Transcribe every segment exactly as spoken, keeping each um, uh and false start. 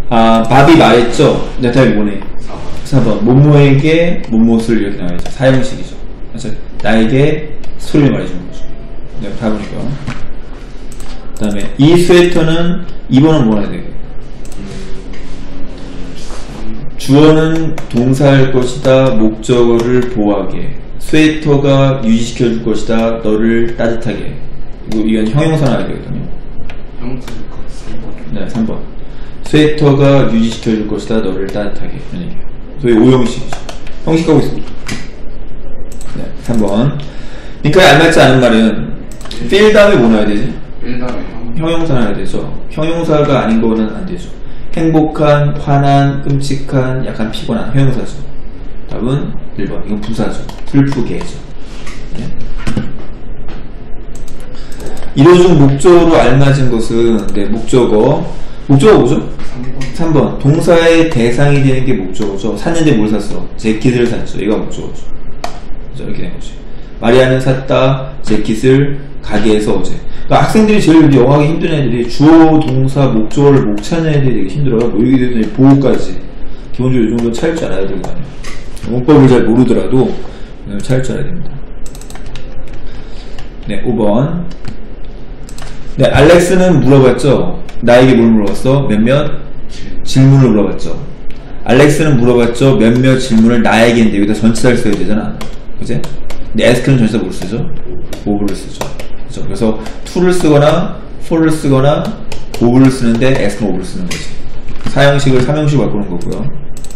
아, 밥이 말했죠? 내 답이 뭐네? 사 번. 모모에게 모모를 이렇게 나와있죠. 사형식이죠. 그래서 나에게 스토리를 말해주는 거죠. 네, 답은 이거. 그 다음에 이 스웨터는 이 번은 뭐라 해야 돼? 주어는 동사할 것이다. 목적어를 보호하게. 스웨터가 유지시켜줄 것이다. 너를 따뜻하게. 이거, 이건 형용사 나와야 되거든요. 형용사 삼 번. 네, 삼 번. 스웨터가 유지시켜줄 것이다. 너를 따뜻하게. 이런 얘기예요. 소위 오형식이죠. 형식하고 있습니다. 네, 삼 번. 그러니까 알맞지 않은 말은 필 다음에 뭐 나와야 되지? 필 다음에 형용사 나와야 되죠. 형용사가 아닌 거는 안 되죠. 행복한, 화난, 끔찍한, 약간 피곤한 형용사죠. 답은 일 번. 이건 부사죠. 슬프게죠. 네. 이로중 목적어로 알맞은 것은 네, 목적어. 목적어 뭐죠? 삼 번. 삼 번. 동사의 대상이 되는 게 목적어죠. 샀는데 뭘 샀어? 재킷을 샀죠. 이거 목적어죠. 그죠? 이렇게 된 거지. 마리아는 샀다 재킷을 가게에서 어제. 그러니까 학생들이 제일 영어하기 힘든 애들이 주어, 동사, 목적어를 못 찾는 애들이 되게 힘들어요. 뭐 여기 되면 보호까지 기본적으로 이 정도 찾을 줄 알아야 되거든요. 문법을 잘 모르더라도 찾을 줄 알아야 됩니다. 네, 오 번. 네, 알렉스는 물어봤죠. 나에게 뭘 물어봤어? 몇몇 질문을 물어봤죠. 알렉스는 물어봤죠. 몇몇 질문을 나에게 했는데 여기다 전치사를 써야 되잖아. 그치? 근데 ask는 전치사 뭘 쓰죠? 오브를 쓰죠. 그쵸? 그래서 to를 쓰거나 for를 쓰거나 오브를 쓰는데 ask는 오브를 쓰는 거지. 사형식을 삼형식으로 바꾸는 거고요.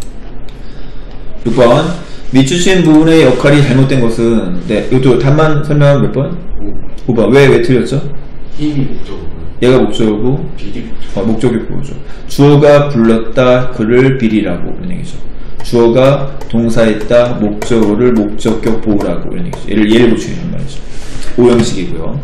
육 번. 밑주신 부분의 역할이 잘못된 것은 네, 이것도 답만 설명하면 몇 번? 오 번. 왜, 왜 틀렸죠? 힘이 목적어고요. 얘가 목적어고 비리 목적어. 어, 목적이 보죠. 주어가 불렀다 그를 비리라고 이런 얘기죠. 주어가 동사했다 목적어를 목적격 보호라고 이런 얘기죠. 얘를 예를 붙이는 말이죠. 오형식이고요.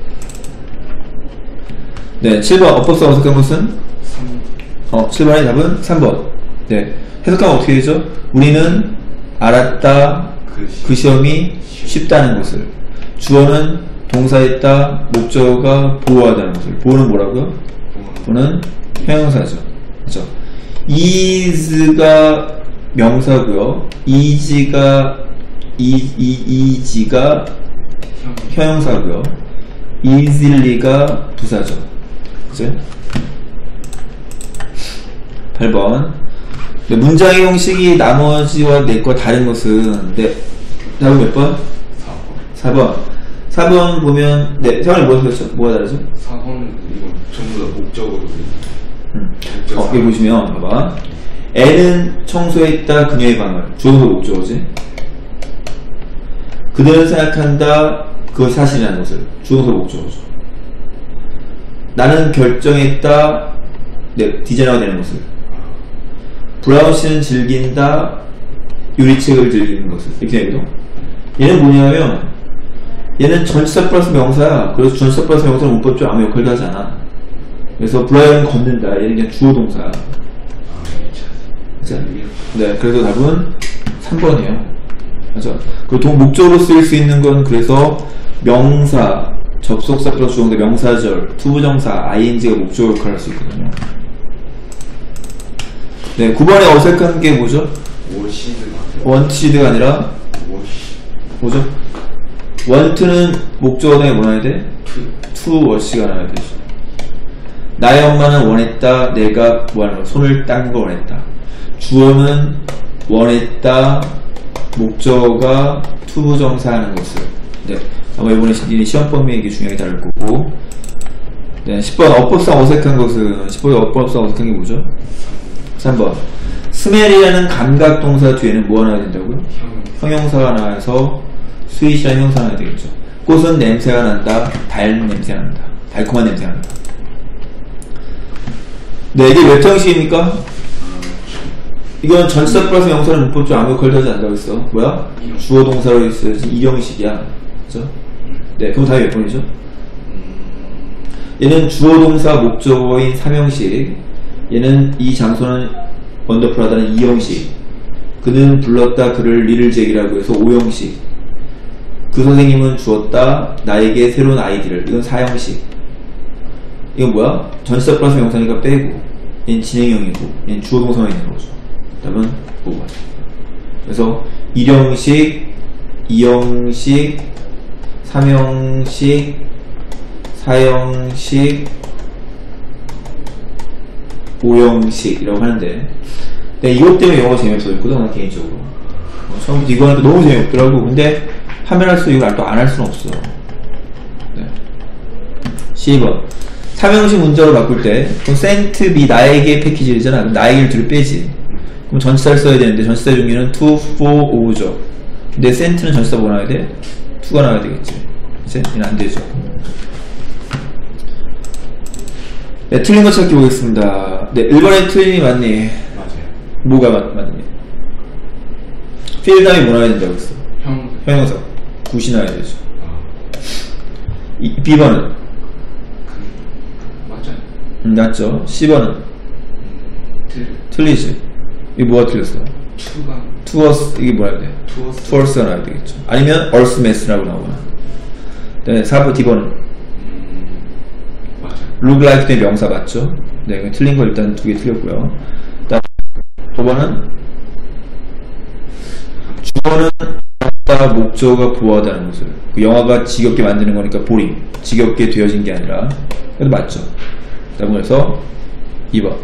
네, 칠 번 어법상 어색한 것은? 삼 번. 어, 칠 번의 답은 삼 번. 네, 해석하면 어떻게 되죠? 우리는 알았다 그, 시, 그 시험이 쉽다는 것을. 주어는 동사했다 목적어가 보호하다는 것을. 보호는 뭐라고요? 보호는 형용사죠. 그죠? is가 명사고요. is가 이, 이, is가 형용사고요. easily,가 부사죠. 그죠? 팔 번. 네, 문장의 형식이 나머지와 내 거 다른 것은 네, 답은 몇 번? 사 번. 사 번. 사 번 보면 네, 사번이 뭐가 다르죠? 뭐가 다르죠? 사 번은 이건 전부 다 목적으로 음. 어, 여기 보시면 봐봐. 애는 청소했다 그녀의 방을. 주어서 목적어지. 그들은 생각한다 그것이 사실이라는 것을. 주어서 목적어죠. 나는 결정했다 네, 디자이너가 되는 것을. 브라운 씨는 즐긴다 요리책을 즐기는 것을. 이렇게 되거든. 얘는 뭐냐면 얘는 전치사 플러스 명사야. 그래서 전치사 플러스 명사는 문법적으로 아무 역할도 하지 않아. 그래서 브라이언은 걷는다. 얘는 그냥 주어 동사야. 그쵸? 네, 그래서 답은 삼 번이에요. 맞죠? 그리고 동 목적으로 쓰일 수 있는 건 그래서 명사, 접속사 플러스 주어인데 명사절, 투부정사, 아이엔지가 목적으로 역할을 할 수 있거든요. 네, 구 번에 어색한 게 뭐죠? 워시드가 원티드가 아니라 워시 뭐죠? 원트는 목적어에 뭐 나와야 돼? 투 워시가 나와야 되죠. 나의 엄마는 원했다. 내가 뭐하는 거? 손을 닦는 거 원했다. 주어는 원했다. 목적어가 투부정사하는 것을. 네. 아마 이번에 시험 범위 이게 중요하게 다룰 거고. 네. 십 번 어법상 어색한 것은 십 번에 어법상 어색한 게 뭐죠? 삼 번. 스멜이라는 감각 동사 뒤에는 뭐가 나와야 된다고요? 형용사가 나와서 스윗이라는 형용사가 나와야 되겠죠. 꽃은 냄새가 난다. 달 냄새가 난다. 달콤한 냄새가 난다. 네, 이게 몇 형식입니까? 이건 전치사 플러스 명사는 문법적으로 아무 역할도 하지 않는다고 했어. 뭐야? 주어 동사로 있어야지 이 형식이야. 그죠? 네, 그럼 답이 몇 번이죠? 얘는 주어 동사 목적어인 삼 형식. 얘는 이 장소는 원더풀하다는 이 형식. 그는 불렀다 그를 리를 잭이라고 해서 오 형식. 그 선생님은 주었다 나에게 새로운 아이디를. 이건 사 형식. 이건 뭐야? 전치사 플러스 명사니까 빼고. 얘는 진행형이고 얘는 주어동사만 있는 거죠. 답은 오 번. 그래서 일 형식, 이 형식, 삼 형식, 사 형식, 오 형식이라고 하는데 근데 이것 때문에 영어 재미없어졌거든 난 개인적으로. 어, 처음부터 이거 하니까 너무 재미없더라고. 근데 하면 할수록 이걸 또 안 할 수는 없어. 네. 십 번 삼 형식 문자로 바꿀 때 그럼 sent be 나에게 패키지잖아. 그럼 나에게를 뒤로 빼지. 그럼 전치사를 써야 되는데 전치사 종류는 to, for, of죠. 근데 sent는 전치사 뭐 나와야 돼? to가 나와야 되겠지. 이제 얘는 안 되죠. 네, 틀린 거 찾기 보겠습니다. 네, 일 번에 틀림이 맞니? 맞아요. 뭐가 맞, 맞니? 필 다음에 뭐 나와야 된다고 했어? 형. 형용사. 굿이 나와야 되죠. 아. 이, 비 번은? 그, 맞잖아요. 음, 맞죠. 시 번은? 음, 틀. 틀리지. 이거 뭐가 틀렸어? 투가. 투어스, 이게 뭐라 해야 돼? 투어스. 투어스가 나와야 되겠죠. 아니면 얼스메스라고 나오거나. 네, 사 번, 디 번은? 음, 맞아요. look like 때 명사 맞죠? 네, 틀린 거 일단 두 개 틀렸고요. 다음 오 번은? 주어는 다 목적어가 보호하다는 것을. 그 영화가 지겹게 만드는 거니까 보링. 지겹게 되어진 게 아니라. 그래도 맞죠. 다음 그래서 이 번.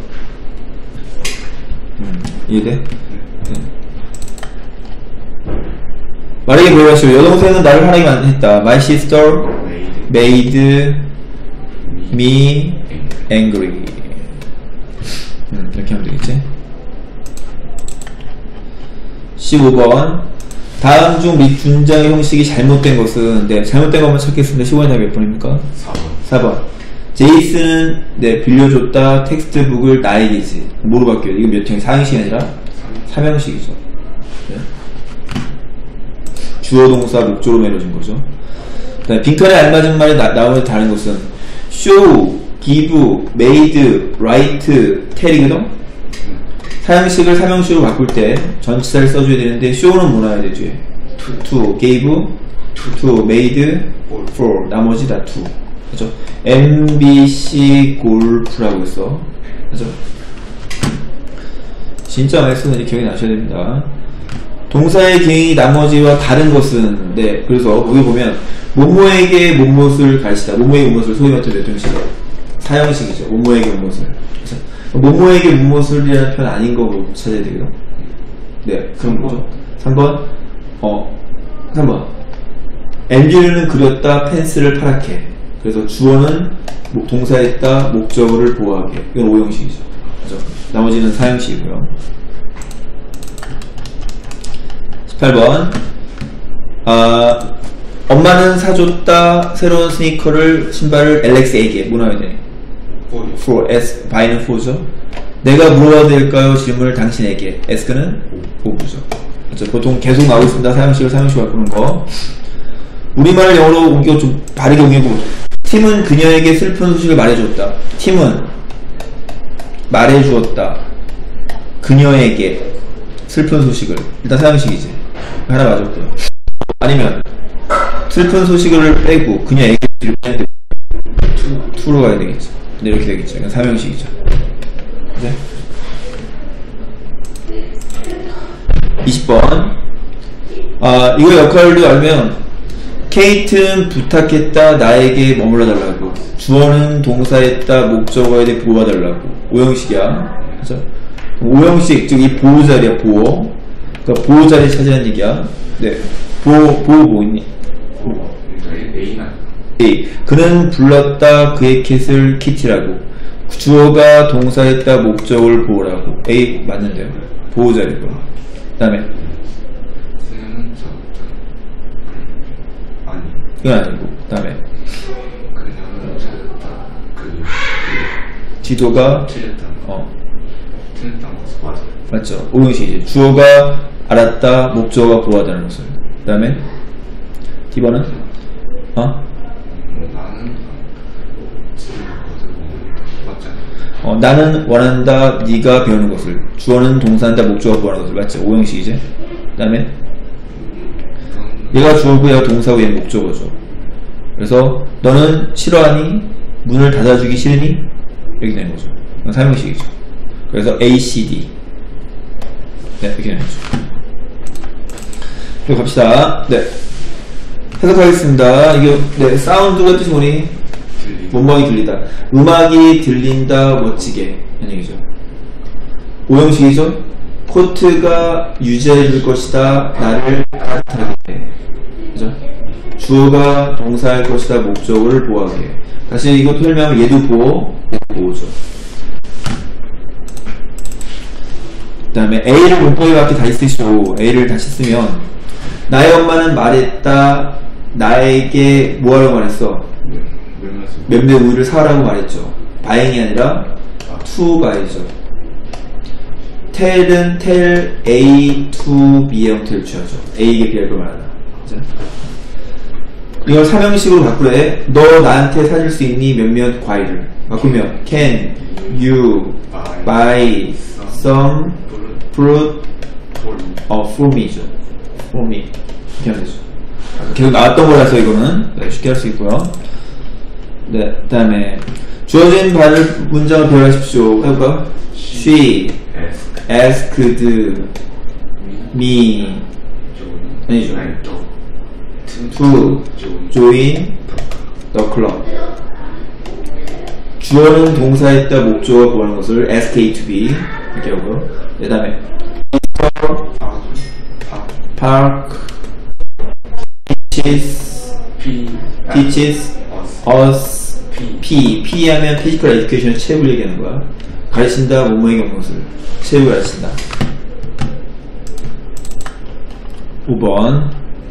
음, 이해돼? 네. 말하기 보여하시오. 여동생은 나를 화나게 했다. My sister made me angry. 음, 이렇게 하면 되겠지? 십오 번. 다음 중 및 문장의 형식이 잘못된 것은, 네, 잘못된 것만 찾겠습니다. 십오 번이 몇 번입니까? 사 번. 사 번. 제이슨은, 네, 빌려줬다. 텍스트북을 나에게지. 뭐로 바뀌어요? 이거 몇 형식? 사 형식이 아니라 삼 형식이죠. 네. 주어, 동사, 목적으로 매겨진 거죠. 네, 빈칸에 알맞은 말이 나, 나오면 다른 것은 show, give, made, write, tell이거든? 사형식을 삼형식으로 바꿀 때 전치사를 써줘야 되는데 show는 뭐 나와야 되지? to, to, gave, to, to made, for 나머지 다 to. 그죠? 엠비씨 골프라고 했어. 그죠? 진짜 많이 쓰는데 기억이 나셔야 됩니다. 동사의 기능이 나머지와 다른 것은, 네, 그래서 여기 보면 뭐뭐에게 뭐뭇을 가르치다. 뭐뭐에게 뭐뭇을 소위 말해서 몇 형식이에요? 사형식이죠. 뭐뭐에게 뭐뭇을. 뭐뭐에게 뭐뭇을이라는 표현 아닌 거 찾아야 되겠죠? 네, 그런 거죠. 삼 번, 어, 삼 번. 앤드류는 그렸다 펜스를 파랗게. 그래서 주어는 동사했다 목적어를 보호하게. 이건 오 형식이죠. 그죠? 나머지는 사 형식이고요. 십팔 번. 아, 엄마는 사줬다 새로운 스니커를 신발을 엘렉스에게. 뭐 나와야 돼? for, S, by는 for죠. 내가 물어봐도 될까요? 질문을 당신에게. ask는 o죠. 그렇죠. 보통 계속 나오고 있습니다. 사형식을 사형식으로 바꾸는 거. 우리말을 영어로 옮겨 좀 바르게 옮기고. 팀은 그녀에게 슬픈 소식을 말해주었다. 팀은 말해주었다. 그녀에게 슬픈 소식을. 일단 사형식이지. 하나 맞았고요. 아니면 슬픈 소식을 빼고 그녀에게 빼야 돼. 투로 가야 되겠지. 네, 이렇게 되겠죠. 이건 삼 형식이죠. 네. 이십 번. 아, 이거 역할도 알면, 케이트는 부탁했다, 나에게 머물러 달라고. 주어는 동사했다, 목적어에 대해 보호해달라고. 오 형식이야. 그죠? 오 형식, 즉, 이 보호자리야, 보호. 그러니까 보호자리 찾으라는 얘기야. 네. 보호, 보호 뭐 있니? A나. A. 그는 불렀다 그의 캣을 키티라고. 주어가 동사했다 목적을 보호라고. A 맞는데요. 보호자리고. 그 다음에 그녀는 저, 저 아니. 이건 아니고. 그 다음에 그녀는 찾았다. 그, 그 지도가 틀렸다. 어 틀렸다는 것을 맞아. 맞죠. 오 형식이지. 주어가 알았다 목적어가 보호하다는 것을. 그 다음에 D 번은 어? 나는 맞잖아. 어, 나는 원한다 네가 배우는 것을. 주어는 동사한다 목적어가 보호하는 것을. 맞죠. 오 형식이지. 그 다음에 얘가 주어고 얘가 동사고 얘는 목적어죠. 그래서 너는 싫어하니? 문을 닫아주기 싫으니? 이렇게 되는 거죠. 이건 삼 형식이죠. 그래서 A, C, D. 네, 이렇게 해야죠. 그리고 갑시다. 네. 해석하겠습니다. 이게, 네, 사운드가 뜻이 뭐니? 몸방이 들리다. 음악이 들린다, 멋지게. 이런 얘기죠. 오형식이죠? 코트가 유지해줄 것이다, 나를 따뜻하게. 그죠? 주어가 동사할 것이다, 목적어를 보호하게. 다시 이것도 설명하면 얘도 보호, 얘도 보호죠. 그 다음에 A를 문법에 맞게 다시 쓰시고, A를 다시 쓰면, 나의 엄마는 말했다, 나에게 뭐하라고 말했어? 몇몇 우유를 사라고 말했죠. buying이 아니라 to buy죠. tell은 tell A to B의 형태를 취하죠. A에게 B를 말하다. 그죠? 이걸 삼형식으로 바꾸래. 너 나한테 사줄 수 있니? 몇몇 과일을. 바꾸면 can you buy some fruit 어, for me죠. for me. 이렇게 하면 되죠. 계속 나왔던 거라서 이거는 네, 쉽게 할 수 있고요. 네, 그 다음에 주어진 바를 문장을 배열하십시오. 해볼까? She asked me 아니죠. to join the club. 주어는 동사했다 목적어가 구하는 것을 ask to be 이렇게 하고요. 그 다음에 park teaches teaches us P P 하면 physical education 체육을 얘기하는 거야. 가르친다 뭐뭐의 경것을 체육을 가르친다. 오 번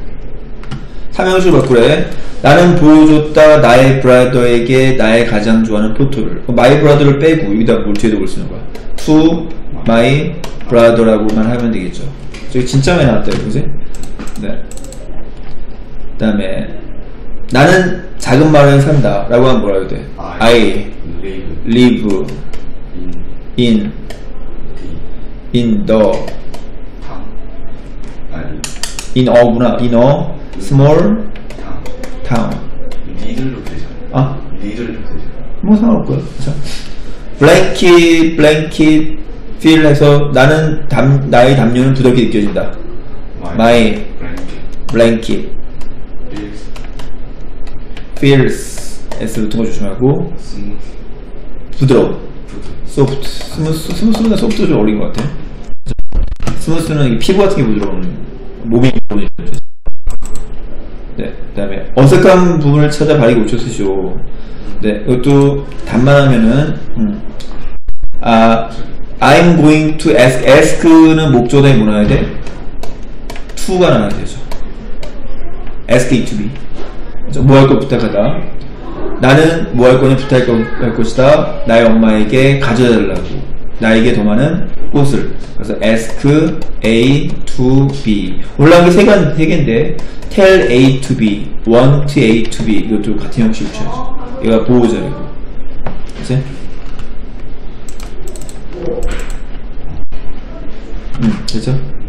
삼형식을 바꾸래. 나는 보여줬다 나의 브라더에게 나의 가장 좋아하는 포토를. my brother를 빼고 여기다 뭘 뒤에도 볼 수 있는 거야. to my brother라고만 하면 되겠죠. 저기 진짜 많이 나왔다 이거 그지? 네. 그 다음에 나는 작은 마을에 산다 라고 하면 뭐라 해야 돼? I live in in the in a구나 in a small town. 리들로 되잖아. 아? 리들로 되잖아. 뭐 상관없고요. 그쵸? blanket blanket feel 해서 나는 담, 나의 담요는 부드럽게 느껴진다. my blanket feels S 붙은 거 조심하고 부드러워 soft 스무스 스무스보다 소프트 좀 어린 것 같아. 스무스는 피부 같은 게 부드러운 몸이 부드러운. 네, 그 다음에 어색한 부분을 찾아 바르게 고쳐 쓰시오. 네, 이것도 답만 하면은 음. 아, I'm going to ask. ask는 목적어에 뭐 나와야 돼? to가 나와야 되죠. ask it to be. 뭐 할 거 부탁하다. 나는 뭐 할 거냐 부탁할 것이다. 나의 엄마에게 가져다 달라고. 나에게 더 많은 꽃을. 그래서 ask A to B. 올라온 게 세 개인데 tell A to B, want A to B. 이것도 같은 형식으로 취하죠. 얘가 보호자이고. 그치? 음, 됐죠?